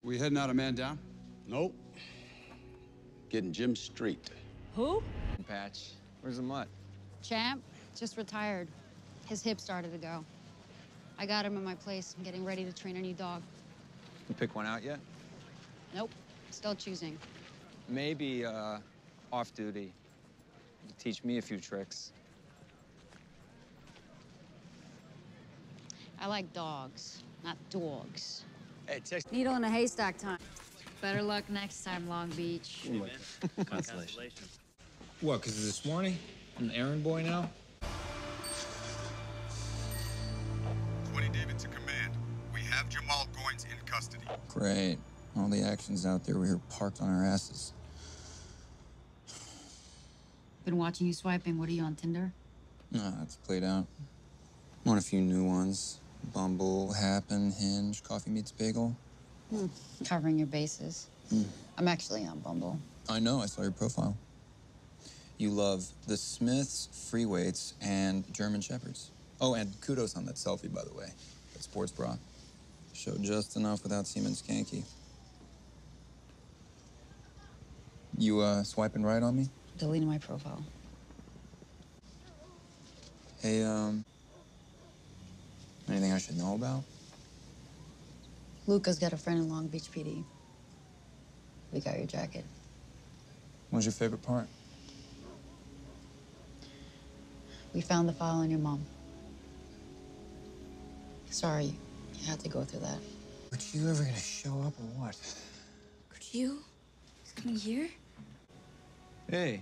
We heading out a man down? Nope. Getting Jim Street. Who? Patch. Where's the mutt? Champ just retired. His hip started to go. I got him in my place. I'm getting ready to train a new dog. You pick one out yet? Nope, still choosing. Maybe off duty. You could teach me a few tricks. I like dogs, not dogs. Hey, text. Needle in a haystack time. Better luck next time, Long Beach. Constellation. What, because it's a Swanee? I'm an errand boy now? 20 David to command. We have Jamal Goins in custody. Great. All the action's out there. We're parked on our asses. Been watching you swiping. What are you on Tinder? Nah, that's played out. I'm on a few new ones. Bumble, Happen, Hinge, Coffee Meets Bagel. Covering your bases. I'm actually on Bumble. I know, I saw your profile. You love the Smiths, free weights, and German Shepherds. Oh, and kudos on that selfie, by the way. That sports bra. Showed just enough without seeming skanky. You, swiping right on me? Deleting my profile. Hey, anything I should know about? Luca's got a friend in Long Beach PD. We got your jacket. What's your favorite part? We found the file on your mom. Sorry, you had to go through that. Are you ever gonna show up or what? Could you? He's coming here? Hey.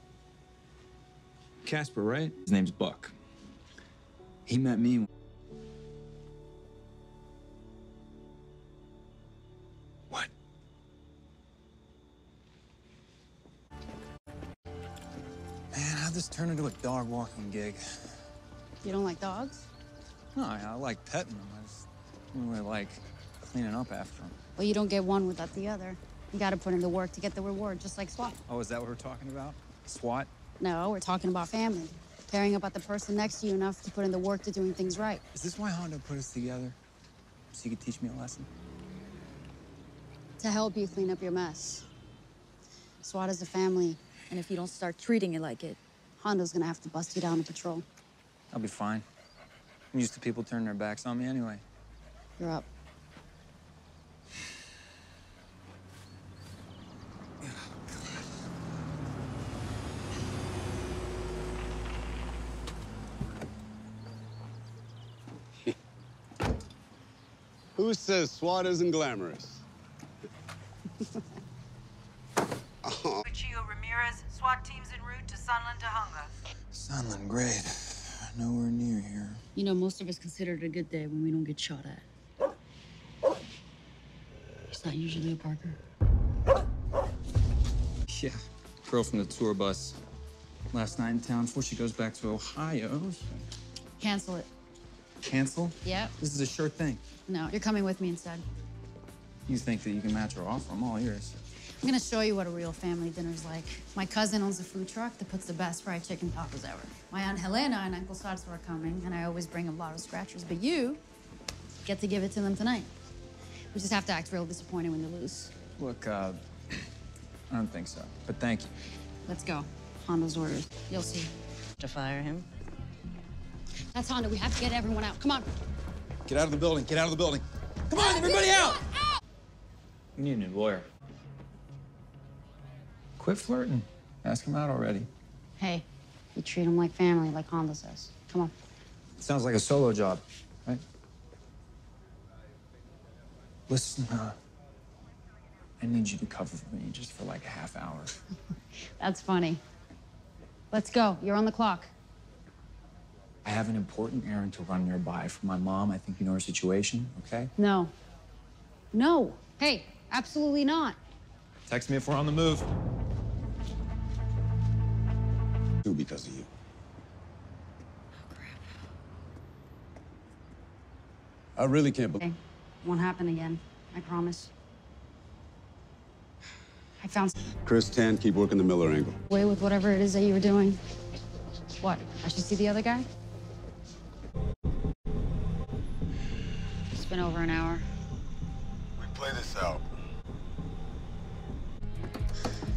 Casper, right? His name's Buck. He met me. What? Man, how'd this turn into a dog walking gig? You don't like dogs? No, I like petting them. I just don't really like cleaning up after them. Well, you don't get one without the other. You gotta put in the work to get the reward, just like SWAT. Oh, is that what we're talking about? SWAT? No, we're talking about family. Caring about the person next to you enough to put in the work to doing things right. Is this why Hondo put us together? So you could teach me a lesson? To help you clean up your mess. SWAT is a family, and if you don't start treating it like it, Hondo's gonna have to bust you down to patrol. I'll be fine. I'm used to people turning their backs on me anyway. You're up. Who says SWAT isn't glamorous? Lucio Ramirez, SWAT teams en route to Sunland Tahunga. Sunland, great. Nowhere near here. You know, most of us consider it a good day when we don't get shot at. It's not usually a Parker. Yeah, girl from the tour bus. Last night in town before she goes back to Ohio. Cancel it. Cancel? Yep. This is a sure thing. No, you're coming with me instead. You think that you can match her offer? I'm all ears. I'm gonna show you what a real family dinner's like. My cousin owns a food truck that puts the best fried chicken tacos ever. My Aunt Helena and Uncle Sarzo are coming, and I always bring them lotto scratchers. But you get to give it to them tonight. We just have to act real disappointed when you lose. Look, I don't think so, but thank you. Let's go. Hondo's orders. You'll see. To fire him? That's Hondo. We have to get everyone out. Come on. Get out of the building. Get out of the building. Come on, everybody out! We need a new lawyer. Quit flirting. Ask him out already. Hey, you treat them like family, like Hondo says. Come on. Sounds like a solo job, right? Listen, I need you to cover for me just for like a half hour. That's funny. Let's go. You're on the clock. I have an important errand to run nearby for my mom. I think you know her situation, okay? No. No. Hey, absolutely not. Text me if we're on the move. Do because of you. Oh, crap. I really can't believe. Okay. Won't happen again. I promise. I found Chris Tan, keep working the Miller angle. way with whatever it is that you were doing. What? I should see the other guy? It's been over an hour. We play this out.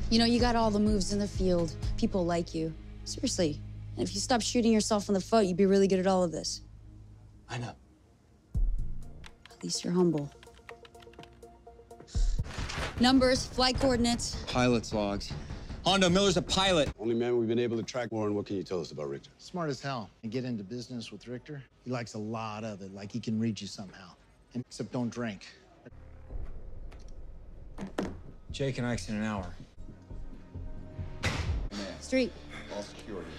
You know, you got all the moves in the field. People like you. Seriously. And if you stop shooting yourself in the foot, you'd be really good at all of this. I know. At least you're humble. Numbers, flight coordinates. Pilot's logs. Hondo, Miller's a pilot. Only man we've been able to track. Warren, what can you tell us about Richter? Smart as hell. And get into business with Richter, he likes a lot of it, like he can read you somehow. And except don't drink. Jake and Ike's in an hour. Street. All security.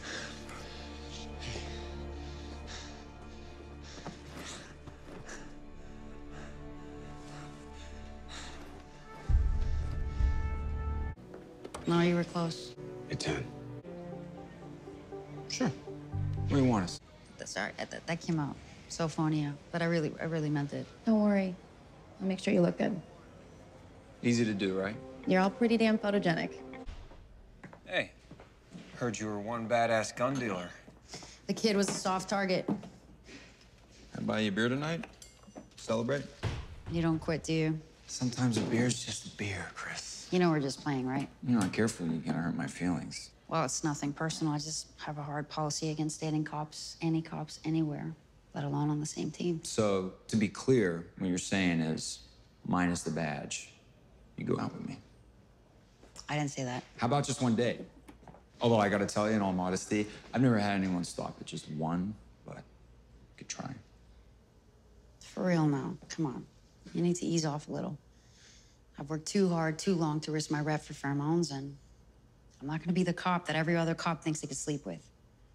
No, you were close. Hey, 10. Sure. Where do you want us? Sorry, that came out so phony, but I really meant it. Don't worry. I'll make sure you look good. Easy to do, right? You're all pretty damn photogenic. Hey, heard you were one badass gun dealer. The kid was a soft target. I buy you a beer tonight? Celebrate? You don't quit, do you? Sometimes a beer's just a beer, Chris. You know we're just playing, right? You're not careful, you're gonna hurt my feelings. Well, it's nothing personal. I just have a hard policy against dating cops, any cops, anywhere, let alone on the same team. So, to be clear, what you're saying is, minus the badge, you go out with me. I didn't say that. How about just one date? Although I gotta tell you, in all modesty, I've never had anyone stop at just one, but I could try. For real now, come on. You need to ease off a little. I've worked too hard, too long to risk my rep for pheromones, and I'm not gonna be the cop that every other cop thinks they could sleep with.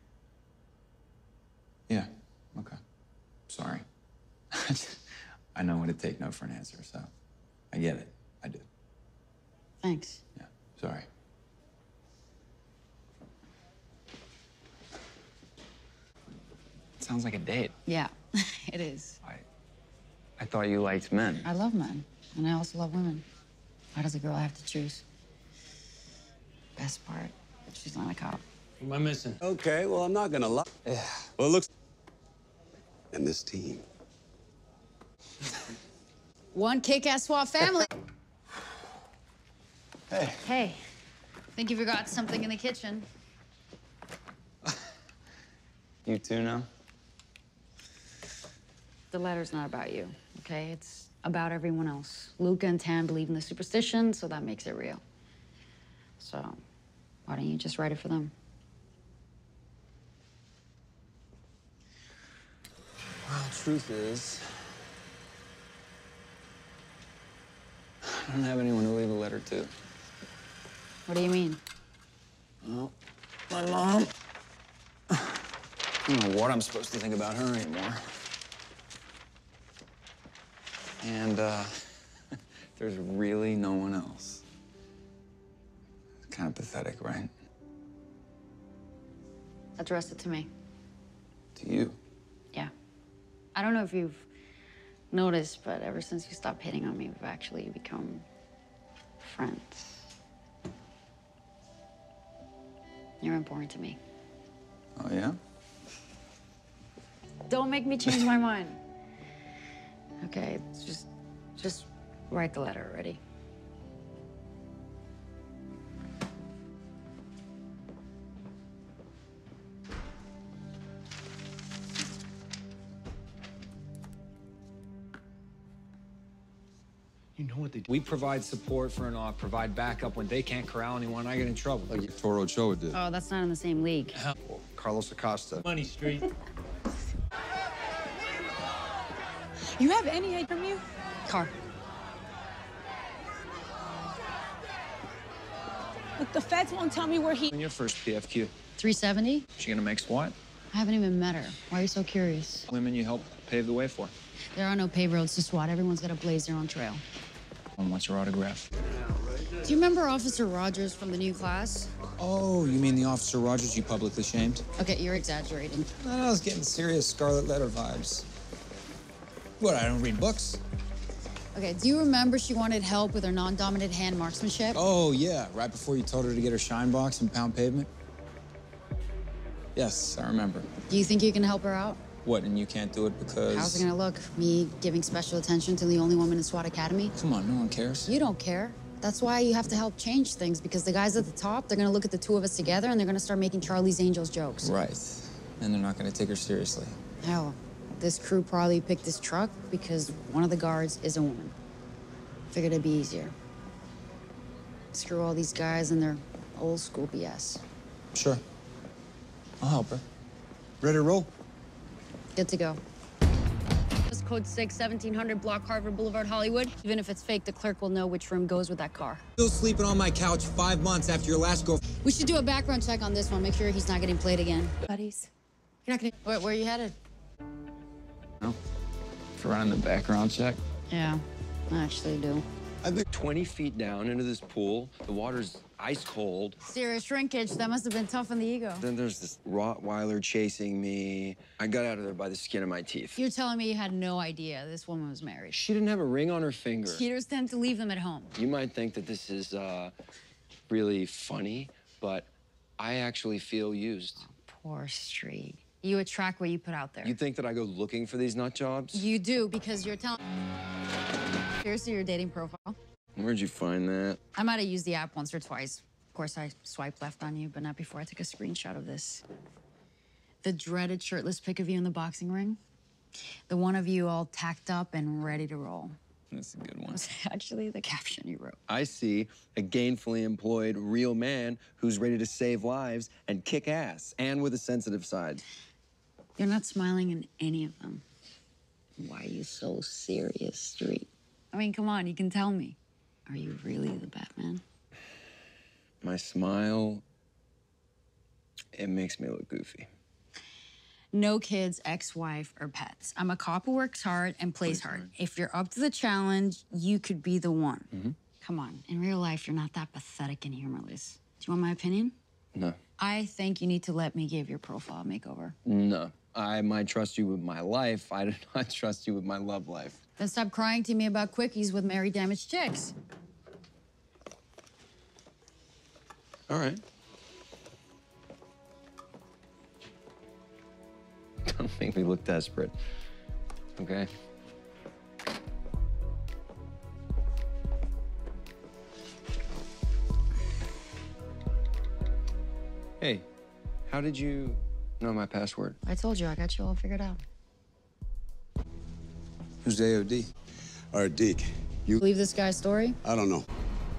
Yeah, okay. Sorry. I know what it'd take no for an answer, so I get it. I do. Thanks. Yeah, sorry. Sounds like a date. Yeah, it is. I thought you liked men. I love men, and I also love women. Why does a girl have to choose? Best part, she's not a cop. What am I missing? Okay, well, I'm not gonna lie. Yeah. Well, it looks... And this team. One kick-ass SWAT family. Hey. Hey, think you forgot something in the kitchen. You too now? The letter's not about you, okay? It's about everyone else. Luca and Tam believe in the superstition, so that makes it real. So, why don't you just write it for them? Well, truth is, I don't have anyone to leave a letter to. What do you mean? Well, my mom. I don't know what I'm supposed to think about her anymore. And, there's really no one else. It's kind of pathetic, right? Address it to me. To you. Yeah. I don't know if you've noticed, but ever since you stopped hitting on me, we've actually become friends. You're important to me. Oh, yeah? Don't make me change my mind. Okay, just write the letter already. You know what they do? We provide support for an op, provide backup when they can't corral anyone. I get in trouble. Like Toro Ochoa did. Oh, that's not in the same league. Carlos Acosta. Money Street. You have any idea from you? Car. Look, the feds won't tell me where he... In your first PFQ, 370? she gonna make SWAT? I haven't even met her. Why are you so curious? Women you help pave the way for. There are no paved roads to SWAT. Everyone's got to blaze their own trail. And what's your autograph? Do you remember Officer Rogers from the new class? Oh, you mean the Officer Rogers you publicly shamed? Okay, you're exaggerating. I was getting serious Scarlet Letter vibes. What, I don't read books? Okay, do you remember she wanted help with her non-dominant hand marksmanship? Oh, yeah, right before you told her to get her shine box and pound pavement? Yes, I remember. Do you think you can help her out? What, and you can't do it because... How's it gonna look? Me giving special attention to the only woman in SWAT Academy? Come on, no one cares. You don't care. That's why you have to help change things, because the guys at the top, they're gonna look at the two of us together and they're gonna start making Charlie's Angels jokes. Right. And they're not gonna take her seriously. Hell, this crew probably picked this truck because one of the guards is a woman. Figured it'd be easier. Screw all these guys and their old school BS. Sure. I'll help her. Ready to roll? Good to go. Just code 6, 1700 Block Harvard Boulevard, Hollywood. Even if it's fake, the clerk will know which room goes with that car. Still sleeping on my couch 5 months after your last girl. We should do a background check on this one. Make sure he's not getting played again. Buddies, you're not gonna... Where are you headed? No. For running the background check? Yeah, I actually do. I think 20 feet down into this pool, the water's ice cold. Serious shrinkage. That must have been tough on the ego. Then there's this Rottweiler chasing me. I got out of there by the skin of my teeth. You're telling me you had no idea this woman was married? She didn't have a ring on her finger. Cheaters tend to leave them at home. You might think that this is really funny, but I actually feel used. Poor Street. You attract what you put out there. You think that I go looking for these nut jobs? You do, because you're telling... Here's your dating profile. Where'd you find that? I might have used the app once or twice. Of course, I swiped left on you, but not before I took a screenshot of this. The dreaded shirtless pic of you in the boxing ring. The one of you all tacked up and ready to roll. That's a good one. Was actually the caption you wrote. I see a gainfully employed real man who's ready to save lives and kick ass, and with a sensitive side. You're not smiling in any of them. Why are you so serious, Street? I mean, come on, you can tell me. Are you really the Batman? My smile, it makes me look goofy. No kids, ex-wife, or pets. I'm a cop who works hard and plays hard. If you're up to the challenge, you could be the one. Mm-hmm. Come on, in real life, you're not that pathetic and humorless. Do you want my opinion? No. I think you need to let me give your profile a makeover. No. I might trust you with my life. I do not trust you with my love life. Then stop crying to me about quickies with married damaged chicks. All right. Don't make me look desperate, okay? Hey, how did you know my password? I told you, I got you all figured out. Who's AOD? All right, Deke. You... Believe this guy's story? I don't know.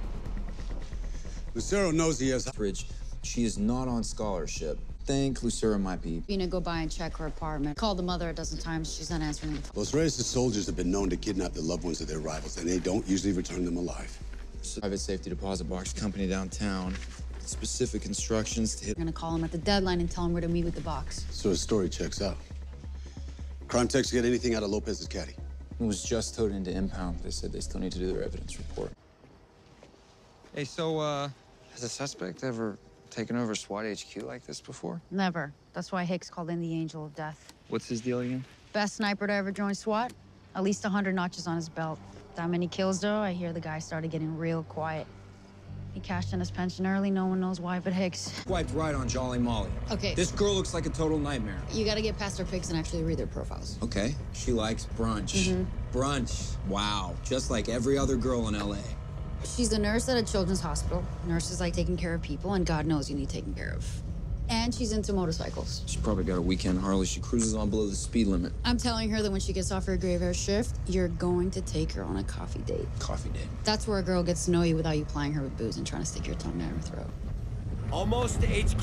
Lucero knows he has... Bridge, she is not on scholarship. Think Lucero might be... Gonna go by and check her apartment. Called the mother a dozen times. She's not answering the phone. Los Reyes' soldiers have been known to kidnap the loved ones of their rivals, and they don't usually return them alive. Private safety deposit box company downtown. Specific instructions to hit... We're gonna call him at the deadline and tell him where to meet with the box. So his story checks out. Crime techs get anything out of Lopez's caddy? It was just towed into impound. They said they still need to do their evidence report. Hey, so, has a suspect ever taken over SWAT HQ like this before? Never. That's why Hicks called in the Angel of Death. What's his deal again? Best sniper to ever join SWAT. At least 100 notches on his belt. That many kills, though, I hear the guy started getting real quiet. He cashed in his pension early. No one knows why but Hicks. Swiped right on Jolly Molly. Okay. This girl looks like a total nightmare. You gotta get past her pics and actually read their profiles. Okay. She likes brunch. Brunch. Wow. Just like every other girl in LA. She's a nurse at a children's hospital. Nurses like taking care of people, and God knows you need taken care of. And she's into motorcycles. She's probably got a weekend Harley. She cruises on below the speed limit. I'm telling her that when she gets off her graveyard shift, you're going to take her on a coffee date. Coffee date. That's where a girl gets to know you without you plying her with booze and trying to stick your tongue down her throat. Almost to HQ.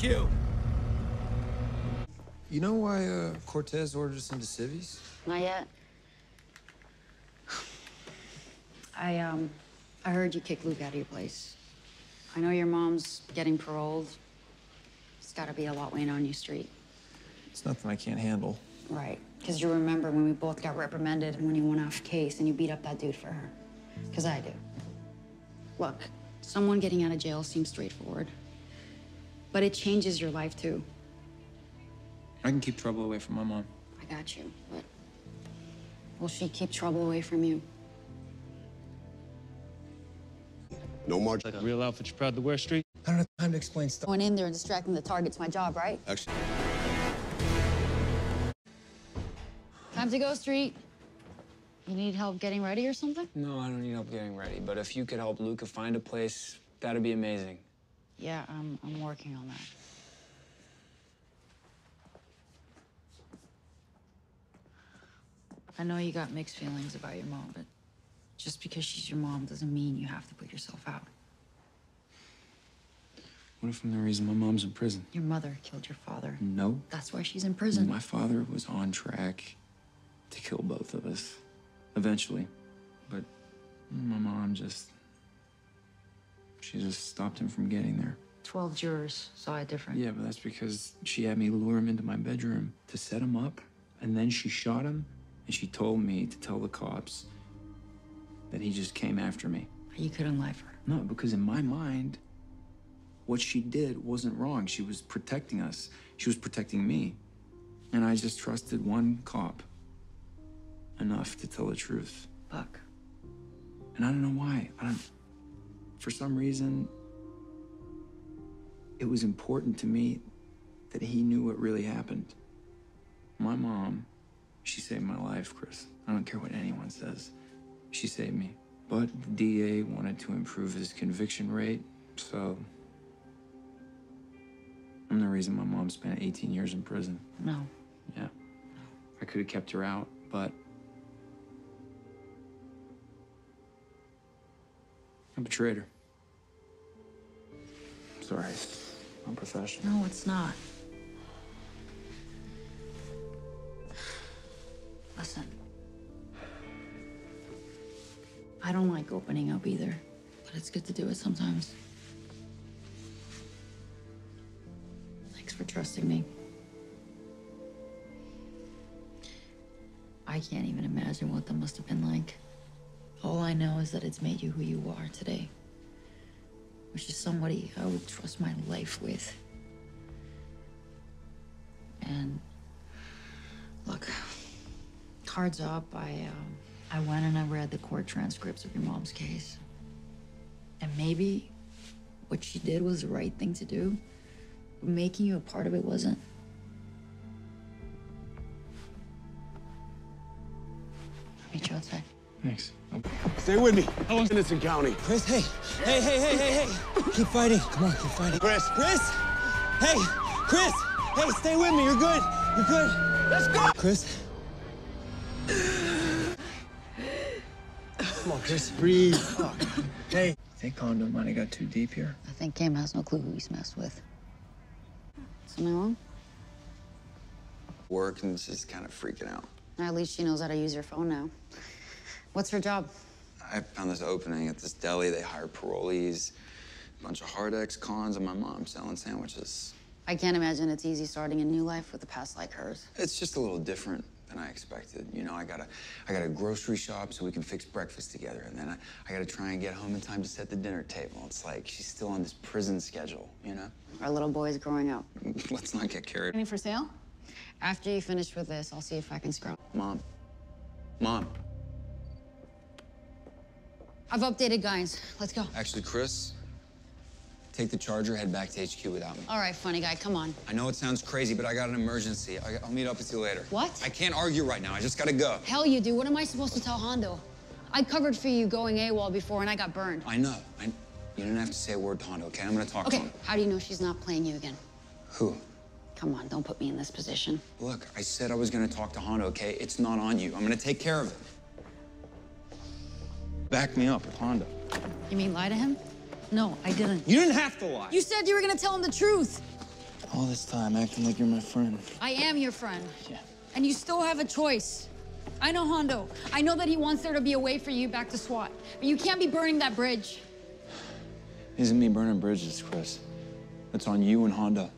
You know why Cortez ordered us into civvies? Not yet. I heard you kicked Luke out of your place. I know your mom's getting paroled. It's gotta be a lot weighing on you, Street. It's nothing I can't handle. Right. Because you remember when we both got reprimanded and when you went off case and you beat up that dude for her. Because I do. Look, someone getting out of jail seems straightforward. But it changes your life, too. I can keep trouble away from my mom. I got you, but will she keep trouble away from you? No margin. Like a real outfit you're proud to wear, Street? I don't have time to explain stuff. Going in there and distracting the target's my job, right? Actually... Time to go, Street. You need help getting ready or something? No, I don't need help getting ready, but if you could help Luca find a place, that'd be amazing. Yeah, I'm working on that. I know you got mixed feelings about your mom, but just because she's your mom doesn't mean you have to put yourself out. What if I'm the reason my mom's in prison? Your mother killed your father. No. That's why she's in prison. My father was on track to kill both of us, eventually. But my mom she just stopped him from getting there. 12 jurors saw it different. Yeah, but that's because she had me lure him into my bedroom to set him up, and then she shot him, and she told me to tell the cops that he just came after me. You couldn't lie for her. No, because in my mind, what she did wasn't wrong. She was protecting us. She was protecting me. And I just trusted one cop enough to tell the truth. Buck. And I don't know why. For some reason, it was important to me that he knew what really happened. My mom, she saved my life, Chris. I don't care what anyone says. She saved me. But the DA wanted to improve his conviction rate, so I'm the reason my mom spent 18 years in prison. No. Yeah. I could have kept her out, but I betrayed her. Sorry. I'm professional. No, it's not. Listen. I don't like opening up either, but it's good to do it sometimes. Thanks for trusting me. I can't even imagine what that must have been like. All I know is that it's made you who you are today, which is somebody I would trust my life with. And look, cards up, I went and I read the court transcripts of your mom's case. And maybe what she did was the right thing to do, but making you a part of it wasn't. I'll meet you outside. Thanks. Stay with me. How long Innocent County? Chris, hey. Hey. Keep fighting. Come on, keep fighting. Chris. Hey, Chris. Hey, stay with me. You're good. You're good. Let's go. Chris. Come on, Chris. Breathe. Oh, hey. Think Hondo might have got too deep here? I think Kim has no clue who he's messed with. Something wrong? Work and just kind of freaking out. At least she knows how to use your phone now. What's her job? I found this opening at this deli. They hire parolees, a bunch of hard ex-cons, and my mom selling sandwiches. I can't imagine it's easy starting a new life with a past like hers. It's just a little different than I expected. You know, I gotta grocery shop so we can fix breakfast together, and then I gotta try and get home in time to set the dinner table. It's like she's still on this prison schedule, you know? Our little boy's growing up. Let's not get carried. Any for sale? After you finish with this, I'll see if I can scrap. Mom. I've updated guys. Let's go. Actually, Chris, take the charger, head back to HQ without me. All right, funny guy, come on. I know it sounds crazy, but I got an emergency. I'll meet up with you later. What? I can't argue right now. I just gotta go. Hell you do. What am I supposed to tell Hondo? I covered for you going AWOL before and I got burned. I know. You didn't have to say a word to Hondo, okay? I'm gonna talk to him. How do you know she's not playing you again? Who? Come on, don't put me in this position. Look, I said I was gonna talk to Hondo, okay? It's not on you. I'm gonna take care of it. Back me up with Hondo. You mean lie to him? No, I didn't. You didn't have to lie. You said you were gonna tell him the truth. All this time acting like you're my friend. I am your friend. Yeah. And you still have a choice. I know Hondo. I know that he wants there to be a way for you back to SWAT. But you can't be burning that bridge. It isn't me burning bridges, Chris. It's on you and Hondo.